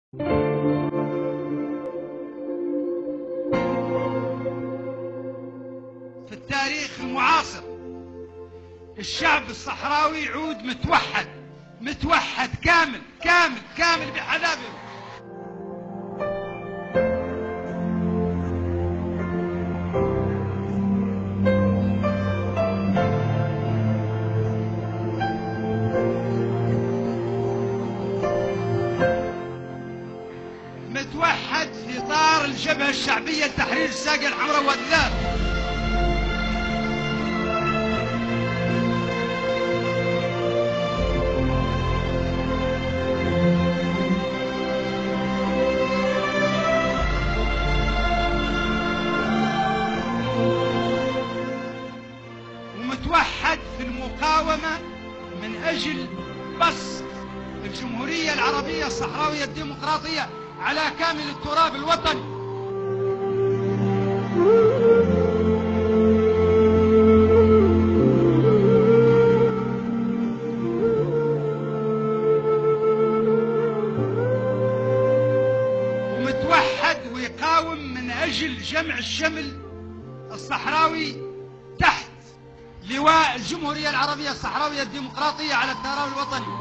في التاريخ المعاصر الشعب الصحراوي يعود متوحد كامل بحذافيره. متوحد في اطار الجبهه الشعبيه لتحرير الساقيه الحمراء والذهب. ومتوحد في المقاومه من اجل بسط الجمهوريه العربيه الصحراويه الديمقراطيه على كامل التراب الوطني. ومتوحد ويقاوم من أجل جمع الشمل الصحراوي تحت لواء الجمهورية العربية الصحراوية الديمقراطية على التراب الوطني.